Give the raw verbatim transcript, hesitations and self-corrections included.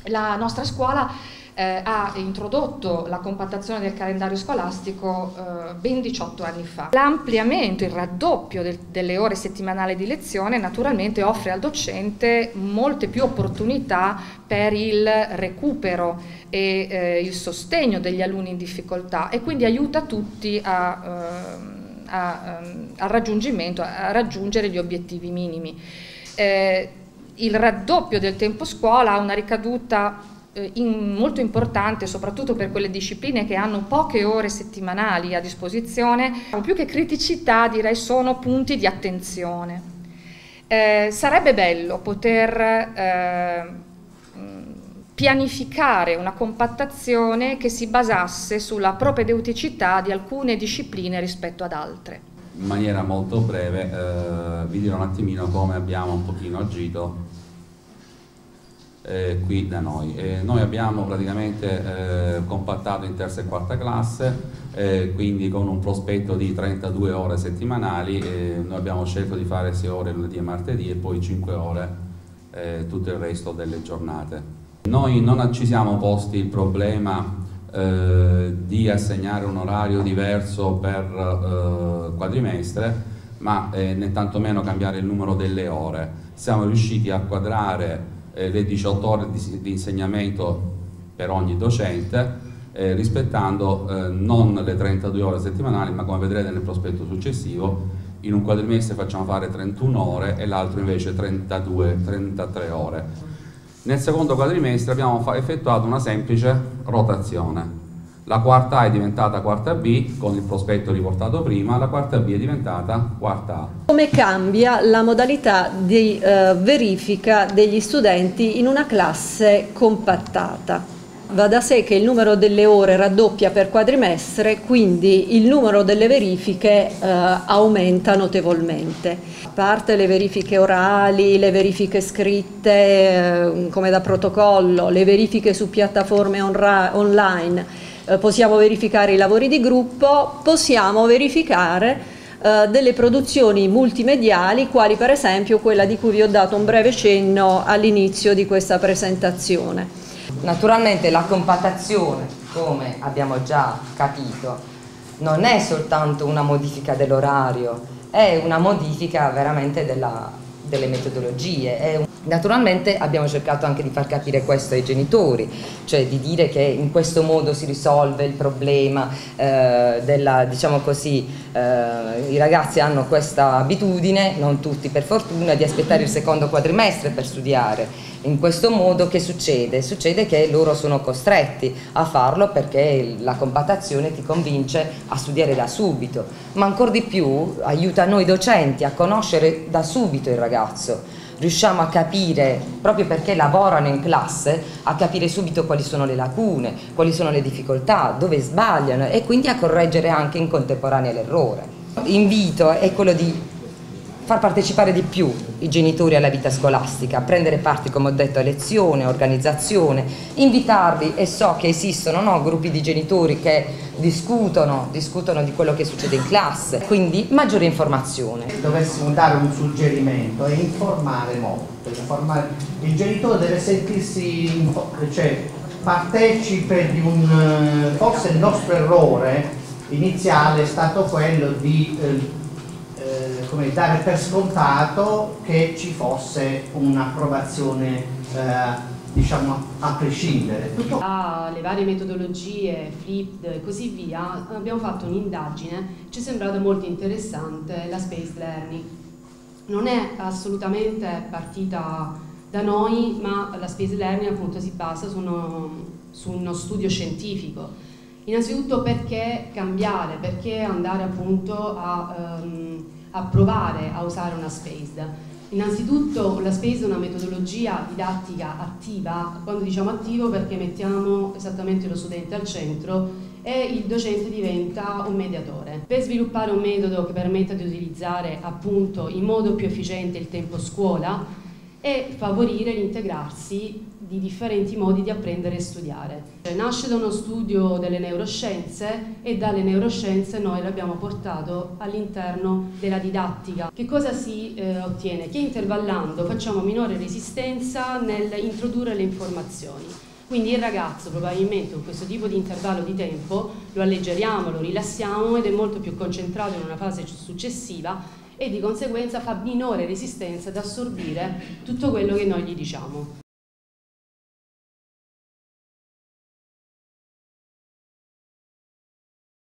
La nostra scuola eh, ha introdotto la compattazione del calendario scolastico eh, ben diciotto anni fa. L'ampliamento, il raddoppio del, delle ore settimanali di lezione naturalmente offre al docente molte più opportunità per il recupero e eh, il sostegno degli alunni in difficoltà, e quindi aiuta tutti a, eh, a, a raggiungimento, a raggiungere gli obiettivi minimi. Eh, il raddoppio del tempo scuola ha una ricaduta In, molto importante soprattutto per quelle discipline che hanno poche ore settimanali a disposizione. Più che criticità, direi sono punti di attenzione. Eh, sarebbe bello poter eh, pianificare una compattazione che si basasse sulla propedeuticità di alcune discipline rispetto ad altre. In maniera molto breve eh, vi dirò un attimino come abbiamo un pochino agito Eh, qui da noi. Eh, noi abbiamo praticamente eh, compattato in terza e quarta classe, eh, quindi con un prospetto di trentadue ore settimanali. Eh, noi abbiamo scelto di fare sei ore lunedì e martedì e poi cinque ore eh, tutto il resto delle giornate. Noi non ci siamo posti il problema eh, di assegnare un orario diverso per eh, quadrimestre, ma eh, né tantomeno cambiare il numero delle ore. Siamo riusciti a quadrare le diciotto ore di, di insegnamento per ogni docente, eh, rispettando eh, non le trentadue ore settimanali, ma come vedrete nel prospetto successivo, in un quadrimestre facciamo fare trentuno ore e l'altro invece trentadue trentatré ore. Nel secondo quadrimestre abbiamo effettuato una semplice rotazione. La quarta A è diventata quarta B con il prospetto riportato prima, la quarta B è diventata quarta A. Come cambia la modalità di eh, verifica degli studenti in una classe compattata? Va da sé che il numero delle ore raddoppia per quadrimestre, quindi il numero delle verifiche eh, aumenta notevolmente. A parte le verifiche orali, le verifiche scritte eh, come da protocollo, le verifiche su piattaforme online, eh, possiamo verificare i lavori di gruppo, possiamo verificare eh, delle produzioni multimediali, quali per esempio quella di cui vi ho dato un breve cenno all'inizio di questa presentazione. Naturalmente la compattazione, come abbiamo già capito, non è soltanto una modifica dell'orario, è una modifica veramente della, delle metodologie. È un... Naturalmente abbiamo cercato anche di far capire questo ai genitori, cioè di dire che in questo modo si risolve il problema eh, della, diciamo così, eh, i ragazzi hanno questa abitudine, non tutti per fortuna, di aspettare il secondo quadrimestre per studiare. In questo modo che succede? Succede che loro sono costretti a farlo perché la compattazione ti convince a studiare da subito, ma ancora di più aiuta noi docenti a conoscere da subito il ragazzo. Riusciamo a capire, proprio perché lavorano in classe, a capire subito quali sono le lacune, quali sono le difficoltà, dove sbagliano, e quindi a correggere anche in contemporanea l'errore. L'invito è quello di far partecipare di più i genitori alla vita scolastica, prendere parte, come ho detto, a lezione, organizzazione, invitarli, e so che esistono no, gruppi di genitori che discutono, discutono di quello che succede in classe, quindi maggiore informazione. Se dovessimo dare un suggerimento è informare molto, informare. Il genitore deve sentirsi, cioè, partecipe di un, forse il nostro errore iniziale è stato quello di eh, come dare per scontato che ci fosse un'approvazione eh, diciamo a prescindere. Tutto... alle varie metodologie, flipped e così via, abbiamo fatto un'indagine, ci è sembrata molto interessante la Space Learning. Non è assolutamente partita da noi, ma la Space Learning appunto si basa su uno, su uno studio scientifico. Innanzitutto perché cambiare, perché andare appunto a, um, a provare a usare una Spaced. Innanzitutto la Spaced è una metodologia didattica attiva, quando diciamo attivo perché mettiamo esattamente lo studente al centro e il docente diventa un mediatore. Per sviluppare un metodo che permetta di utilizzare appunto in modo più efficiente il tempo scuola, e favorire l'integrarsi di differenti modi di apprendere e studiare. Nasce da uno studio delle neuroscienze e dalle neuroscienze noi l'abbiamo portato all'interno della didattica. Che cosa si eh, ottiene? Che intervallando facciamo minore resistenza nel introdurre le informazioni. Quindi il ragazzo probabilmente con questo tipo di intervallo di tempo lo alleggeriamo, lo rilassiamo ed è molto più concentrato in una fase successiva e di conseguenza fa minore resistenza ad assorbire tutto quello che noi gli diciamo.